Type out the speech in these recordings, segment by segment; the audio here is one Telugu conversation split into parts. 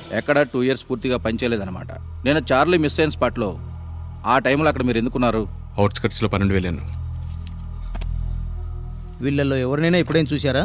ఎక్కడ 2 years పూర్తిగా పనిచేయలేదన్నమాట. నేను చార్లీ మిస్ అయిన స్పాట్లో ఆ టైంలో అక్కడ మీరు ఎందుకున్నారు? అవుట్స్కట్స్లో పనుండి వెళ్ళాను. వీళ్ళల్లో ఎవరినైనా ఎప్పుడైనా చూసారా?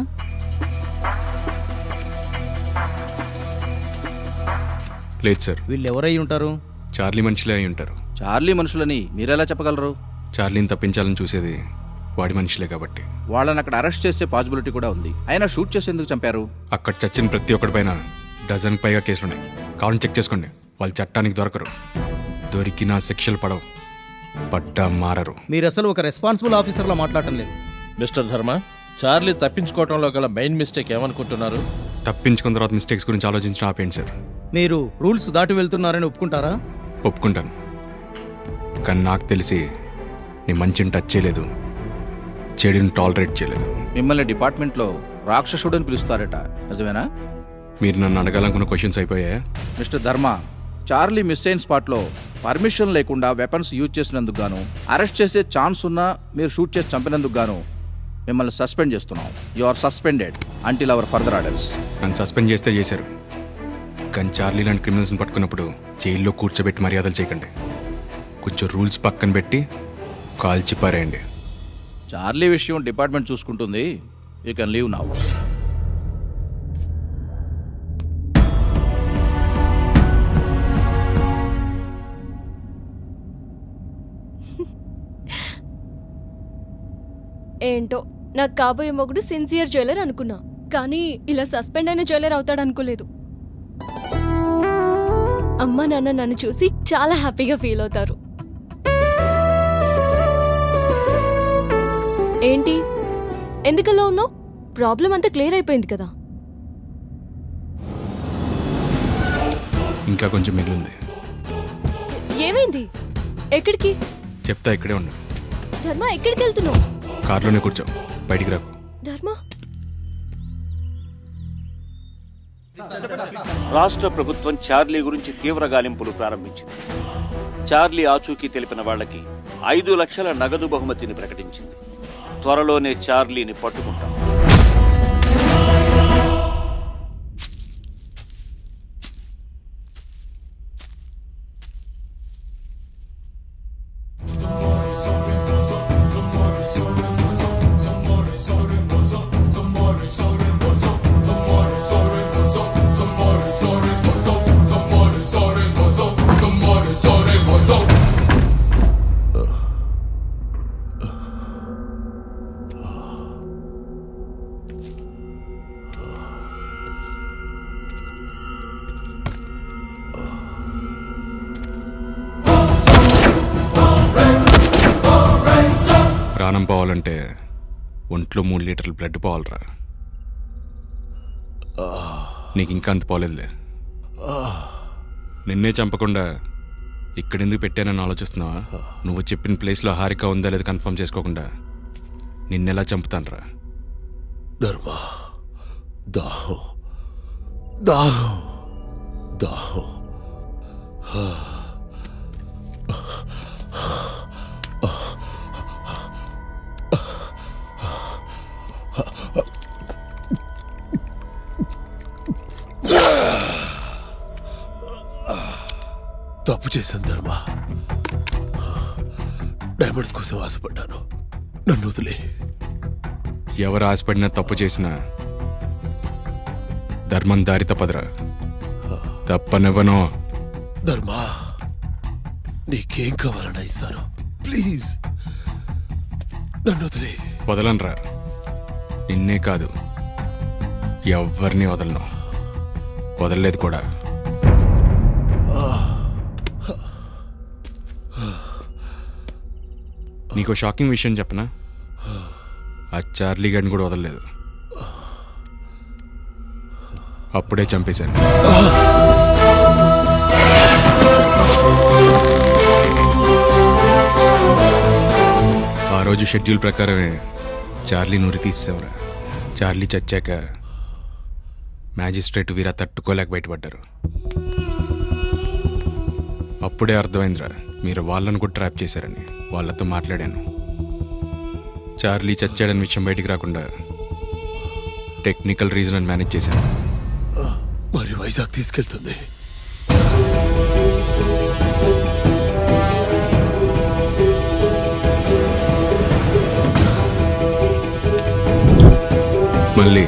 లేదు సార్. వీళ్ళు ఎవరై ఉంటారు? చార్లీ మనుషులే అయి ఉంటారు. చార్లీ మనుషులని మీరెలా చెప్పగలరు? చార్లీని తప్పించాలని చూసేది వాడి మనుషులే కాబట్టి. వాళ్ళని అక్కడ అరెస్ట్ చేసే పాసిబిలిటీ కూడా ఉంది. అయినా షూట్ చేసి ఎందుకు చంపారు? అక్కడ చచ్చిన ప్రతి ఒక్కడి పైన డజన్ పైగా కేసులున్నాయి. కావాలని చెక్ చేసుకోండి. వాళ్ళు చట్టానికి దొరకరు. దొరికినా శిక్షలు పడవు, పడ్డా మారరు. మీరు అసలు ఒక రెస్పాన్సిబుల్ ఆఫీసర్లా మాట్లాడటం లేదు. మిస్టర్ ధర్మ, చార్లీ తప్పించుకోవడంలో గల మెయిన్ మిస్టేక్ ఏమనుకుంటున్నారు? తప్పించుకున్న తర్వాత మిస్టేక్స్ గురించి ఆలోచించిన ఆపేయండి సార్. మీరు రూల్స్ దాటి వెళ్తున్నారని ఒప్పుకుంటారా? ఒప్పుకుంటాను, కానీ నాకు తెలిసి నీ మంచిని టచ్ చేయలేదు, చెడుని టాలరేట్ చేయలేదు. మిమ్మల్ని డిపార్ట్మెంట్లో రాక్షసుడని పిలుస్తారట, నిజమేనా? మీరు నన్ను అడగాలనుకున్న క్వశ్చన్స్ అయిపోయాయా? మిస్టర్ ధర్మ, చార్లీ మిస్ అయిన స్పాట్లో పర్మిషన్ లేకుండా వెపన్స్ యూజ్ చేసినందుకు గాను, అరెస్ట్ చేసే ఛాన్స్ ఉన్నా మీరు షూట్ చేసి చంపినందుకు గాను మిమ్మల్ని సస్పెండ్ చేస్తున్నాం. You are suspended until our further orders. నన్ను సస్పెండ్ చేస్తే చేశారు, కానీ చార్లీ లాంటి క్రిమినల్స్ని పట్టుకున్నప్పుడు జైల్లో కూర్చోబెట్టి మర్యాదలు చేయకండి. కొంచెం రూల్స్ పక్కన పెట్టి కాల్చి పారేయండి. చార్లీ విషయం డిపార్ట్మెంట్ చూసుకుంటుంది. You can leave now. ఏంటో నాకు కాబోయే మొగుడు సిన్సియర్ జ్యువెలర్ అనుకున్నా, కానీ ఇలా సస్పెండ్ అయిన జ్యువెలర్ అవుతాడనుకోలేదు. అమ్మ నాన్న నన్ను చూసి చాలా హ్యాపీగా ఫీల్ అవుతారు. ఏంటి ఎందుకలా ఉన్నావు? ప్రాబ్లం అంతా క్లియర్ అయిపోయింది కదా? ఇంకా కొంచెం మిగిలింది. ఏమైంది? ఎక్కడికి? చెప్తా, ఇక్కడే ఉండు. ధర్మ, ఎక్కడికి వెళ్తున్నావు? కార్లోనే కూర్చో, బయటికి రాకు. ధర్మ, రాష్ట్ర ప్రభుత్వం చార్లీ గురించి తీవ్ర గాలింపులు ప్రారంభించింది. చార్లీ ఆచూకీ తెలిపిన వాళ్లకి 5 లక్షల నగదు బహుమతిని ప్రకటించింది. త్వరలోనే చార్లీని పట్టుకుంటాం. ప్రాణం పోవాలంటే ఒంట్లో 3 లీటర్ల బ్లడ్ పోవాలరా. నీకు ఇంకా అంత పోలేదులే. నిన్నే చంపకుండా ఇక్కడెందుకు పెట్టానని ఆలోచిస్తున్నావా? నువ్వు చెప్పిన ప్లేస్లో హారిక ఉందా లేదా కన్ఫర్మ్ చేసుకోకుండా నిన్నెలా చంపుతానరా? ధర్మా, దాహం దాహం దాహం. తప్పు చేశాను ధర్మా. డైమండ్స్ కోసం ఆశపడ్డాను, నన్ను వదిలే. ఎవరు ఆశపడినా తప్పు చేసినా ధర్మం దారి తప్పదురా. తప్పనివ్వను. ధర్మా, నీకేం కావాలన్నా ఇస్తాను, ప్లీజ్ నన్ను వదిలే. వదలనరా. నిన్నే కాదు, ఎవరిని వదలను. వదలలేదు కూడా. నీకు షాకింగ్ విషయం చెప్పనా? ఆ చార్లీ గారిని కూడా వదలలేదు. అప్పుడే చంపేశాను. ఆ రోజు షెడ్యూల్ ప్రకారమే చార్లీ నూరి తీసేవరా. చార్లీ చచ్చాక మ్యాజిస్ట్రేట్ వీరా తట్టుకోలేక బయటపడ్డారు. అప్పుడే అర్థమైందిరా, మీరు వాళ్ళను కూడా ట్రాప్ చేశారని. వాళ్ళతో మాట్లాడాను. చార్లీ చచ్చాడని విషయం బయటికి రాకుండా టెక్నికల్ రీజన్ అని మేనేజ్ చేశాను. మరి వైజాగ్ తీసుకెళ్తుంది. మళ్ళీ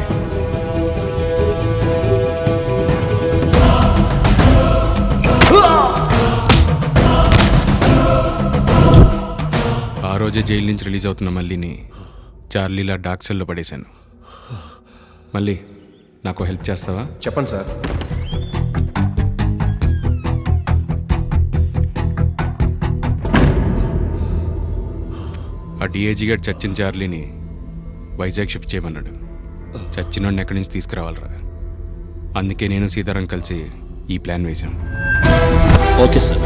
ఆ రోజే జైలు నుంచి రిలీజ్ అవుతున్న మళ్ళీని చార్లీలా డార్క్ సెల్లో పడేశాను. మళ్ళీ నాకు హెల్ప్ చేస్తావా? చెప్పండి సార్. ఆ డిఏజీ గారు చచ్చిన చార్లీని వైజాగ్ షిఫ్ట్ చేయమన్నాడు. చచ్చినోడిని ఎక్కడి నుంచి తీసుకురావాలరా. అందుకే నేను సీతారాం కలిసి ఈ ప్లాన్ వేశాం. Okay sir.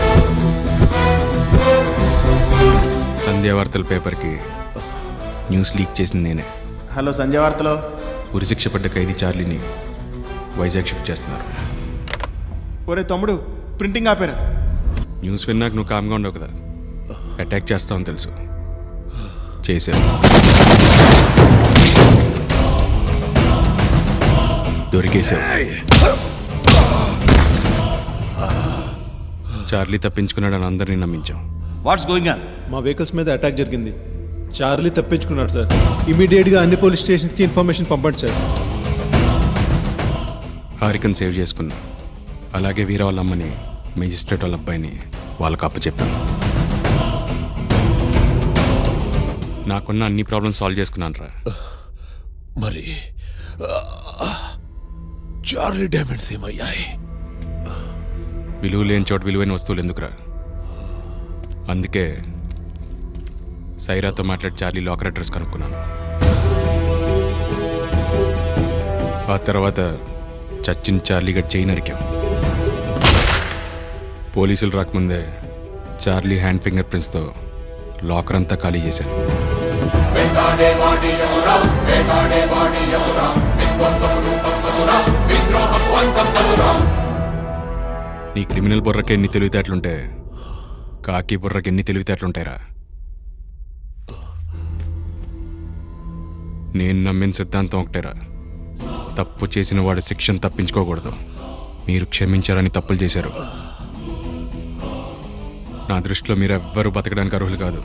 సంధ్యావార్తల పేపర్కి న్యూస్ లీక్ చేసింది నేనే. హలో, సంధ్యావార్తలో ఉరిశిక్ష పడ్డ ఖైదీ చార్లీని వైజాగ్ షిఫ్ట్ చేస్తున్నారు. ఒరే తమ్ముడు, ప్రింటింగ్ ఆపేరా. న్యూస్ విన్నాక నువ్వు కామ్గా ఉండవు కదా. అటాక్ చేస్తావని తెలుసు. చేశారు. దొరికేశావు. చార్లీ తప్పించుకున్నాడని అందరినీ నమ్మించాం. What's going on? మా వెహికల్స్ మీద అటాక్ జరిగింది. చార్లీ తప్పించుకున్నాడు సార్. ఇమీడియట్గా అన్ని పోలీస్ స్టేషన్స్కి ఇన్ఫర్మేషన్ పంపండి సార్. హారికను సేవ్ చేసుకున్నా. అలాగే వీర వాళ్ళ అమ్మని, మెజిస్ట్రేట్ వాళ్ళ అబ్బాయిని వాళ్ళకు అప్పచెప్పాను. నాకున్న అన్ని ప్రాబ్లమ్స్ సాల్వ్ చేసుకున్నాను రా. మరి చార్లీ డైమండ్స్ ఏమయ్యాయి? విలువ లేని చోట విలువైన వస్తువులు ఎందుకురా? అందుకే సైరాతో మాట్లాడి చార్లీ లాకర్ అడ్రస్ కనుక్కున్నాను. ఆ తర్వాత చచ్చిన చార్లీ గడ్ చేయి నరికాం. పోలీసులు రాకముందే చార్లీ హ్యాండ్ ఫింగర్ ప్రింట్స్తో లాకర్ అంతా ఖాళీ చేశాను. నీ క్రిమినల్ బుర్రకి ఎన్ని తెలివితేటలుంటే కాకి బుర్రకి ఎన్ని తెలివితేటలుంటాయిరా. నేను నమ్మిన సిద్ధాంతం ఒకటేరా. తప్పు చేసిన వాడు శిక్షను తప్పించుకోకూడదు. మీరు క్షమించారని తప్పులు చేశారు. నా దృష్టిలో మీరు ఎవ్వరూ బతకడానికి అర్హులు కాదు.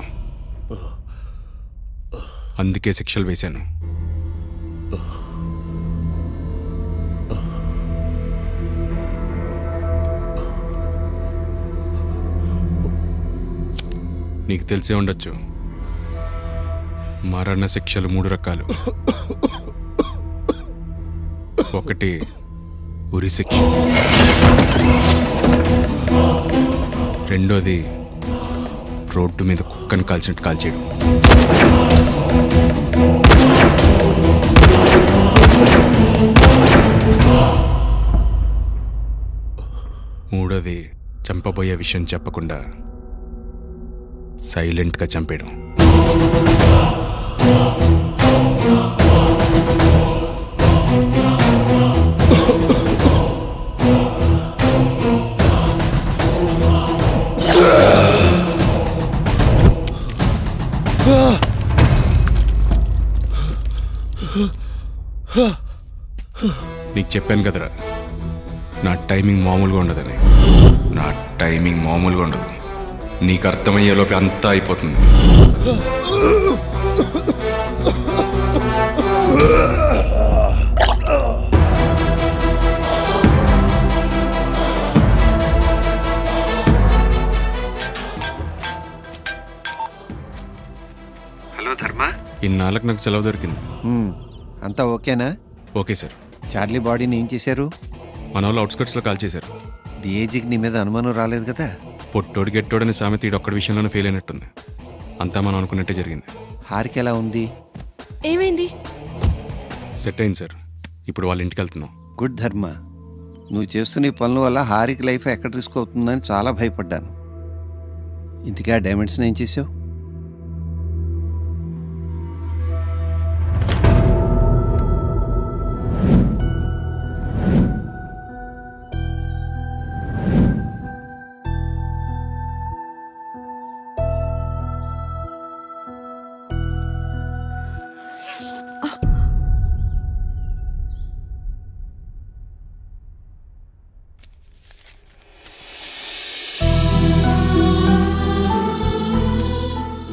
అందుకే శిక్షలు వేశాను. నీకు తెలిసే ఉండొచ్చు, మరణ శిక్షలు 3 రకాలు. ఒకటి ఉరి శిక్ష, రెండోది రోడ్డు మీద కుక్కను కాల్చినట్టు కాల్చేయడం, మూడోది చంపబోయే విషయం చెప్పకుండా సైలెంట్గా చంపేయడం. నీకు చెప్పాను కదరా, నా టైమింగ్ మామూలుగా ఉండదని. నా టైమింగ్ మామూలుగా ఉండదు. నీకు అర్థమయ్యేలోపు అంతా అయిపోతుంది. హలో ధర్మ, ఇన్నాళ్ళకి నాకు సెలవు దొరికింది. అంతా ఓకేనా? Okay sir. చార్లీ బాడీని ఏం చేశారు? మన వాళ్ళు అవుట్స్కట్స్లో కాల్ చేశారు. డిఏజీకి నీ మీద అనుమానం రాలేదు కదా? పొట్టోడు గెట్టోడని సామెత ఒక్కడి విషయంలోనే ఫెయిల్ అయినట్టుంది. అంతా మనం అనుకున్నట్టే జరిగింది. హారిక ఎలా ఉంది? ఏమైంది? సెట్ అయింది సార్. ఇప్పుడు వాళ్ళ ఇంటికి వెళ్తున్నాం. గుడ్ ధర్మ, నువ్వు చేస్తున్న ఈ పనుల వల్ల హారిక లైఫ్ ఎక్కడ రిస్క్ అవుతుందని చాలా భయపడ్డాను. ఇంతగా డైమండ్స్ని ఏం చేసావు?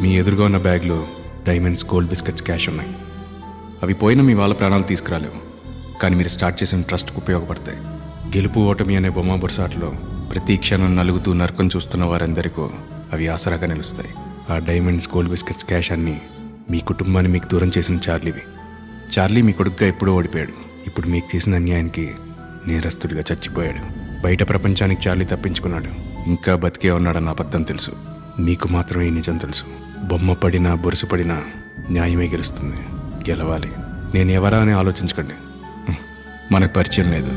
మీ ఎదురుగా ఉన్న బ్యాగ్లో డైమండ్స్, గోల్డ్ బిస్కెట్స్, క్యాష్ ఉన్నాయి. అవి పోయిన మీ వాళ్ళ ప్రాణాలు తీసుకురాలేవు, కానీ మీరు స్టార్ట్ చేసిన ట్రస్ట్కు ఉపయోగపడతాయి. గెలుపు ఓటమి అనే బొమ్మ బొరుసాటలో ప్రతి క్షణం నలుగుతూ నరకం చూస్తున్న వారందరికీ అవి ఆసరాగా నిలుస్తాయి. ఆ డైమండ్స్, గోల్డ్ బిస్కెట్స్, క్యాష్ అన్నీ మీ కుటుంబాన్ని మీకు దూరం చేసిన చార్లీవి. చార్లీ మీ కొడుకుగా ఎప్పుడూ ఓడిపోయాడు. ఇప్పుడు మీకు చేసిన అన్యాయానికి నేరస్తుడిగా చచ్చిపోయాడు. బయట ప్రపంచానికి చార్లీ తప్పించుకున్నాడు. ఇంకా బతికే ఉన్నాడన్న అబద్ధం తెలుసు. మీకు మాత్రం ఈ నిజం తెలుసు. బొమ్మ పడినా బొరుసు పడినా న్యాయమే గెలుస్తుంది. గెలవాలి. నేను ఎవరా అని ఆలోచించకండి, మనకు పరిచయం లేదు.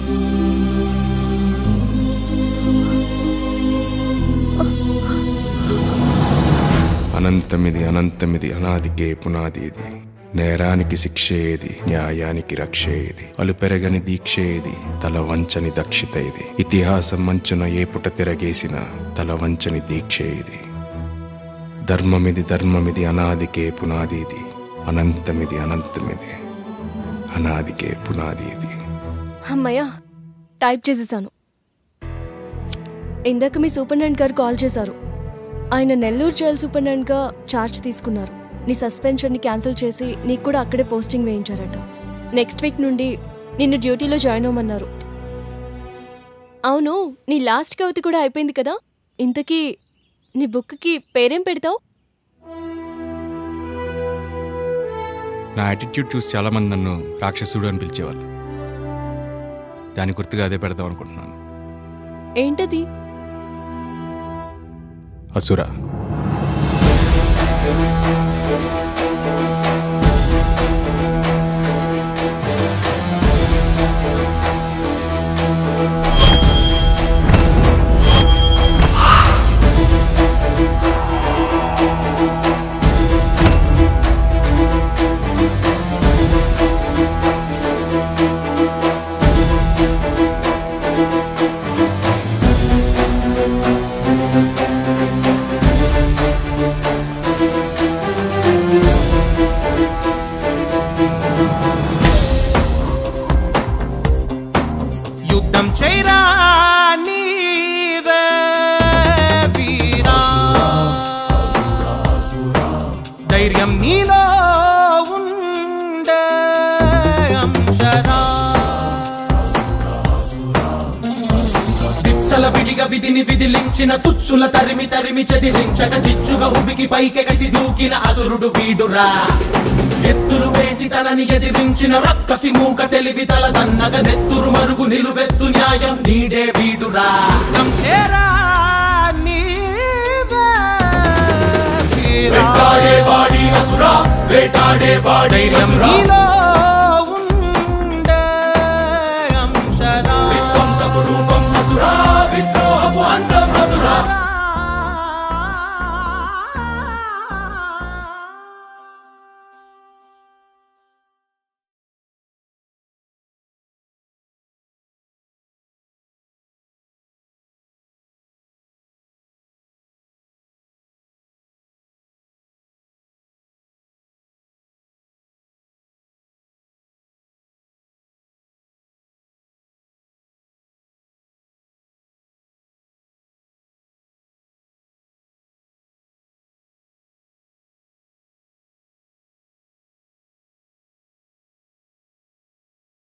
అనంతమిది అనంతమిది అనాదికే పునాది ఇది. నేరానికి శిక్ష ఏది, న్యాయానికి రక్ష ఏది, అలుపెరగని దీక్ష ఏది, తల వంచని దక్షిత ఇది. ఇతిహాసం మంచున ఏ పుట తిరగేసిన తల వంచని దీక్ష ఇది. ధర్మమిది ధర్మమిది అనాదికే పునాది ఇది. అనంతమిది అనంతమిది అనాదికే పునాది ఇది. అమ్మయ్యా, టైప్ చేసేసాను. ఇందాక మీ సూపరింటెండెంట్ గారు కాల్ చేశారు. ఆయన నెల్లూరు జైలు సూపరింటెండెంట్గా ఛార్జ్ తీసుకున్నారు. నీ సస్పెన్షన్ని క్యాన్సిల్ చేసి నీకు కూడా అక్కడే పోస్టింగ్ వేయించారట. నెక్స్ట్ వీక్ నుండి నిన్ను డ్యూటీలో జాయిన్ అవ్వమన్నారు. అవును, నీ లాస్ట్ కవిత కూడా అయిపోయింది కదా. ఇంతకీ నీ బుక్కి పేరేం పెడతావు? నా యాటిట్యూడ్ చూసి చాలామంది నన్ను రాక్షసుడు అని పిలిచేవాళ్ళు. దాని గుర్తుగా అదే పెడదాం అనుకుంటున్నాను. ఏంటది? అసురా. ధైర్యం నీలో ఉండే అంశరా. విత్సల విడిగా విధిని విధిలించిన తుచ్చుల తరిమి తరిమి చెదిరించక చిచ్చుగా ఉబికి పైకెగసి దూకిన అసురుడు వీడురా. ఎత్తులు వేసి తనని ఎదిరించిన రక్కసి మూక తెలివి తల దన్నగ నెత్తురు మరుగు నిలువెత్తు న్యాయం నీడే వీడురా. చేరా వేటాడే వాడి అసురా, వేటాడే వాడి ధైర్యం నీలో